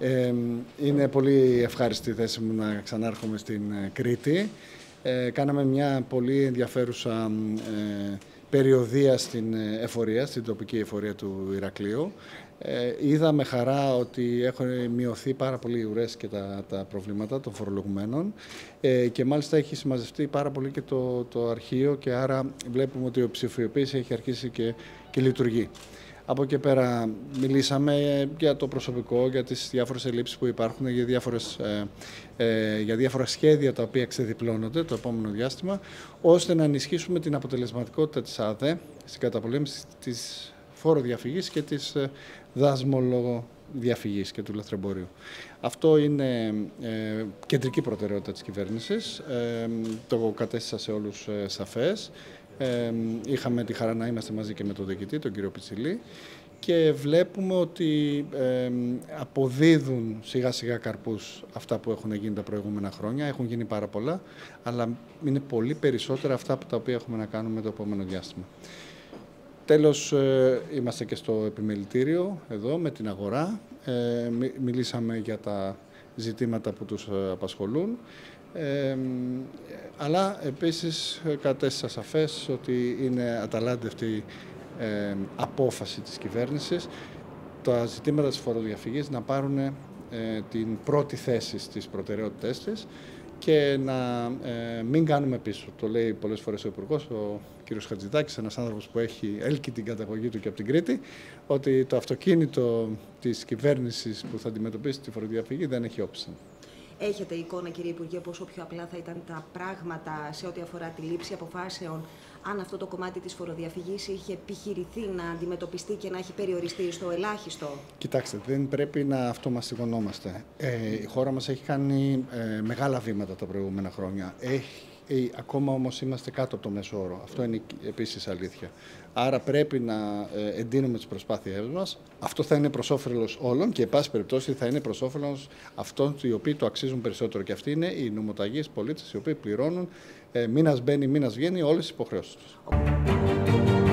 Είναι πολύ ευχάριστη η θέση μου να ξανάρχομαι στην Κρήτη. Κάναμε μια πολύ ενδιαφέρουσα περιοδεία στην εφορία, στην τοπική εφορία του Ηρακλείου. Είδα με χαρά ότι έχουν μειωθεί πάρα πολύ οι ουρές και τα προβλήματα των φορολογουμένων και μάλιστα έχει συμμαζευτεί πάρα πολύ και το αρχείο και άρα βλέπουμε ότι η ψηφιοποίηση έχει αρχίσει και λειτουργεί. Από εκεί πέρα μιλήσαμε για το προσωπικό, για τις διάφορες ελλείψεις που υπάρχουν, για διάφορα σχέδια τα οποία ξεδιπλώνονται το επόμενο διάστημα, ώστε να ενισχύσουμε την αποτελεσματικότητα της ΑΔΕ στην καταπολέμηση της φόροδιαφυγής και της δασμολογοδιαφυγής και του λαθρεμπορίου. Αυτό είναι κεντρική προτεραιότητα της κυβέρνησης, το κατέστησα σε όλους σαφές. Είχαμε τη χαρά να είμαστε μαζί και με τον διοικητή, τον κύριο Πιτσιλή, και βλέπουμε ότι αποδίδουν σιγά σιγά καρπούς αυτά που έχουν γίνει τα προηγούμενα χρόνια. Έχουν γίνει πάρα πολλά, αλλά είναι πολύ περισσότερα αυτά τα οποία έχουμε να κάνουμε το επόμενο διάστημα. Τέλος, είμαστε και στο επιμελητήριο εδώ με την αγορά. Μιλήσαμε για τα ζητήματα που τους απασχολούν. Αλλά επίσης κατέστησα σαφές ότι είναι αταλάντευτη απόφαση της κυβέρνησης τα ζητήματα της φοροδιαφυγής να πάρουν την πρώτη θέση στις προτεραιότητές της και να μην κάνουμε πίσω. Το λέει πολλές φορές ο Υπουργός, ο κ. Χατζηδάκης, ένας άνθρωπος που έλκει την καταγωγή του και από την Κρήτη, ότι το αυτοκίνητο της κυβέρνησης που θα αντιμετωπίσει τη φοροδιαφυγή δεν έχει όψη. Έχετε εικόνα, κύριε Υπουργέ, πόσο πιο απλά θα ήταν τα πράγματα σε ό,τι αφορά τη λήψη αποφάσεων, αν αυτό το κομμάτι της φοροδιαφυγής είχε επιχειρηθεί να αντιμετωπιστεί και να έχει περιοριστεί στο ελάχιστο? Κοιτάξτε, δεν πρέπει να αυτομαστιγωνόμαστε. Η χώρα μας έχει κάνει μεγάλα βήματα τα προηγούμενα χρόνια. Ακόμα όμως είμαστε κάτω από το μέσο όρο. Αυτό είναι επίσης αλήθεια. Άρα πρέπει να εντείνουμε τις προσπάθειές μας. Αυτό θα είναι προς όφελος όλων και, εν πάση περιπτώσει, θα είναι προς όφελος αυτών οι οποίοι το αξίζουν περισσότερο. Και αυτοί είναι οι νομοταγείς πολίτες οι οποίοι πληρώνουν μήνας μπαίνει, μήνας βγαίνει όλες τις υποχρεώσεις τους.